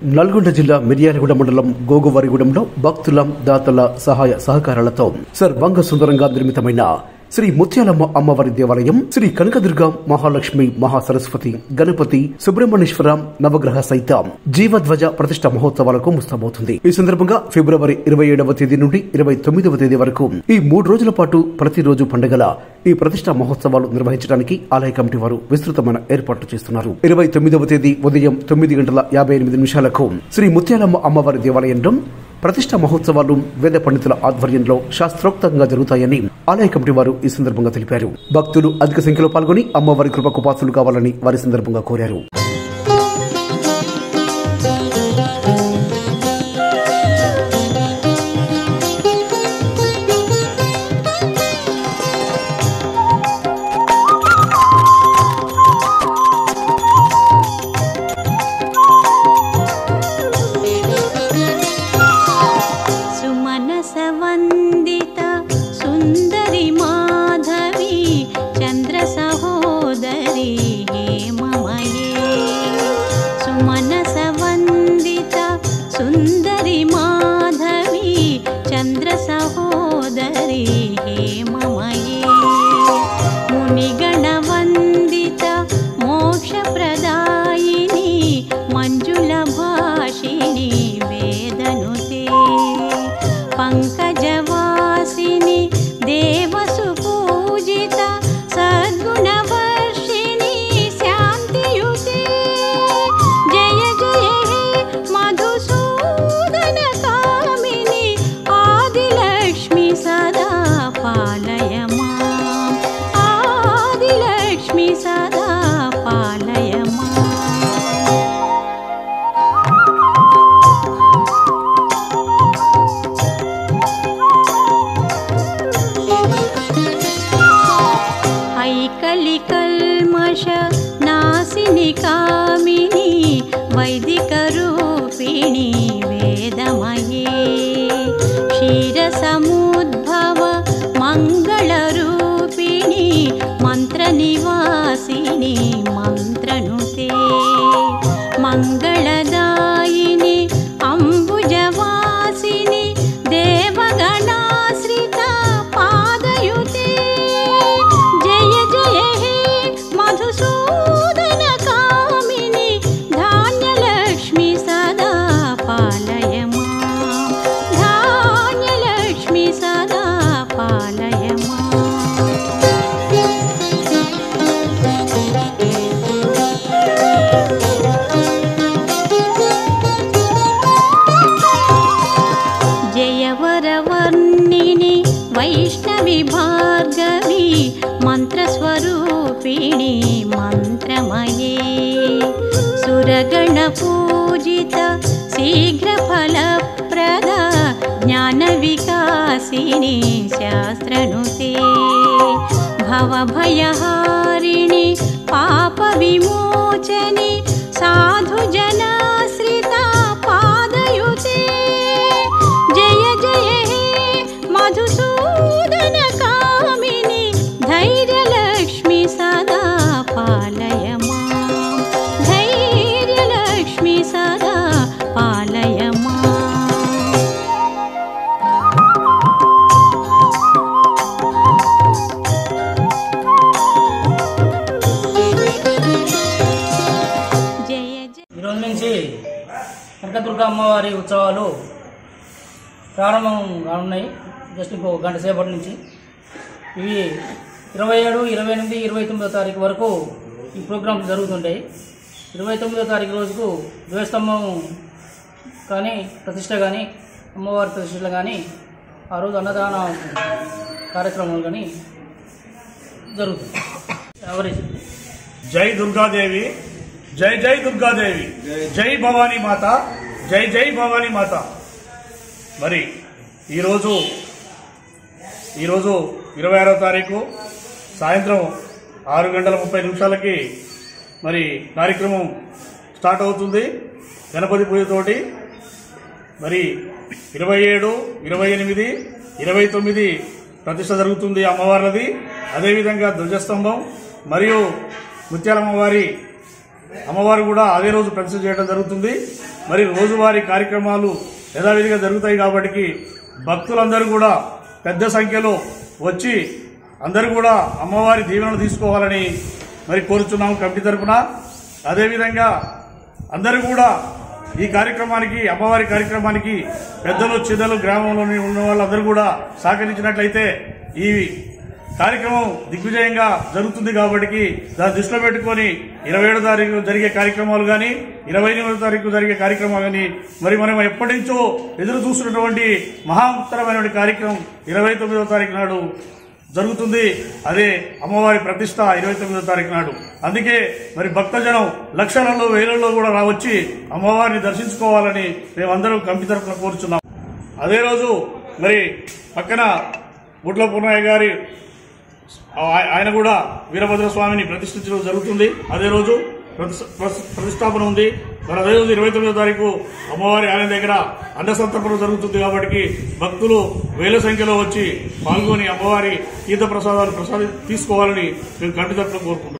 నల్గొండ జిల్లా మిర్యాలగూడ మండలం గోగువారిగూడెంలో భక్తుల దాతల సహాయ సహకారాలతో సర్వాంగ సుందరంగా నిర్మితమైన శ్రీ ముత్యాలమ్మ అమ్మవారి దేవాలయం, శ్రీ కనకదుర్గ మహాలక్ష్మి మహాసరస్వతి గణపతి సుబ్రహ్మణ్యేశ్వర నవగ్రహ సహిత జీవధ్వజ ప్రతిష్ట మహోత్సవాలకు ముస్తాబవుతుంది. ఈ సందర్భంగా ఫిబ్రవరి 27వ తేదీ నుండి 29వ తేదీ వరకు ఈ 3 రోజుల పాటు ప్రతిరోజు పండుగల ఈ ప్రతిష్ట మహోత్సవాలు నిర్వహించడానికి ఆలయ కమిటీ వారు విస్తృతమైన ఏర్పాట్లు చేస్తున్నారు. 29వ తేదీ ఉదయం 9:58 శ్రీ ముత్యాలమ్మ అమ్మవారి దేవాలయంలో ప్రతిష్ట మహోత్సవాలు వేద పండితుల ఆధ్వర్యంలో శాస్త్రోక్తంగా జరుగుతాయని ఆలయ కమిటీ వారు ఈ సందర్భంగా తెలిపారు. భక్తులు అధిక సంఖ్యలో పాల్గొని అమ్మవారి కృపకు పాత్రులు కావాలని వారి సందర్భంగా కోరారు. వైదిక రూపిణి వేదమయే క్షీర సముద్భవ మంగళ రూపిణి మంత్ర నివాసిని మంత్రనుతే మంగళదాయిని అంబుజవాసిని దేవగణాశ్రిత పాదయుతే జయ జయ హే మధుసూదన కామిని ధాన్యలక్ష్మి సదా పాలయ మాం ధాన్యలక్ష్మి సదా పాలయ మాం. జయవరవర్ణిని వైష్ణవి భార్గవి మంత్రస్వరూపిణి మంత్రమయే సురగణ పూజిత శీఘ్ర ఫలప్రద జ్ఞాన వికాసిని శాస్త్రనుతే భవభయహారిణి పాప విమోచని సాధు జనాశ్రిత పాదయుతే జయ జయ హే మధుసూదన కామిని ధైర్యలక్ష్మి సదా పాలయ మాం ధైర్యలక్ష్మి సదా పాలయ మాం. ఈరోజు నుంచి కనకదుర్గ అమ్మవారి ఉత్సవాలు ప్రారంభం కానున్నాయి. జస్ట్ ఇంకో గంట సేపటి నుంచి ఇవి 27, 28, 29వ తారీఖు వరకు ఈ ప్రోగ్రామ్స్ జరుగుతుంటాయి. 29వ తారీఖు రోజుకు ధ్వజస్తంభం కానీ ప్రతిష్ట కానీ అమ్మవారి ప్రతిష్టలు కానీ ఆ రోజు అన్నదాన కార్యక్రమాలు కానీ జరుగుతుంది. ఎవరేజ్ జై దుర్గాదేవి, జై జై దుర్గాదేవి, జై భవానీ మాత, జై జై భవానీ మాత. మరి ఈరోజు 26వ తారీఖు సాయంత్రం 6:30 మరి కార్యక్రమం స్టార్ట్ అవుతుంది గణపతి పూజతోటి. మరి 27, 28, 29 ప్రతిష్ట జరుగుతుంది అమ్మవార్లది. అదేవిధంగా ధ్వజస్తంభం మరియు ముత్యాలమ్మ వారి అమ్మవారు కూడా అదే రోజు ప్రతిష్ఠ చేయడం జరుగుతుంది. మరి రోజువారీ కార్యక్రమాలు యథావిధిగా జరుగుతాయి కాబట్టి భక్తులందరూ కూడా పెద్ద సంఖ్యలో వచ్చి అందరూ కూడా అమ్మవారి దీవెనలు తీసుకోవాలని మరి కోరుచున్నాము కమిటీ తరఫున. అదేవిధంగా అందరూ కూడా ఈ కార్యక్రమానికి అమ్మవారి కార్యక్రమానికి పెద్దలు చిన్నలు గ్రామంలోని ఉన్న వాళ్ళందరూ కూడా సహకరించినట్లయితే ఈ కార్యక్రమం దిగ్విజయంగా జరుగుతుంది. కాబట్టి దాన్ని దృష్టిలో పెట్టుకుని 27వ తారీఖు జరిగే కార్యక్రమాలు కానీ 28వ తారీఖు జరిగే కార్యక్రమాలు కానీ మరి మనం ఎప్పటి నుంచో ఎదురు చూస్తున్నటువంటి మహత్తరమైన కార్యక్రమం 29వ తారీఖు నాడు జరుగుతుంది. అదే అమ్మవారి ప్రతిష్ట 29వ తారీఖు నాడు. అందుకే మరి భక్తజనం లక్షలలో వేలలో కూడా రావచ్చి అమ్మవారిని దర్శించుకోవాలని మేమందరం కమిటీ తరఫున కోరుచున్నాం. అదే రోజు మరి పక్కన గుట్ల పూర్ణయ్య గారి ఆయన కూడా వీరభద్ర స్వామిని ప్రతిష్ఠించడం జరుగుతుంది. అదే రోజు ప్రతిష్టాపన ఉంది. మరి అదే రోజు 29వ తారీఖు అమ్మవారి ఆలయం దగ్గర అన్నసంతర్పణ జరుగుతుంది. కాబట్టి భక్తులు వేల సంఖ్యలో వచ్చి పాల్గొని అమ్మవారి తీర్థ ప్రసాదాలు తీసుకోవాలని మేము కమిటీ తరఫున కోరుకుంటున్నాం.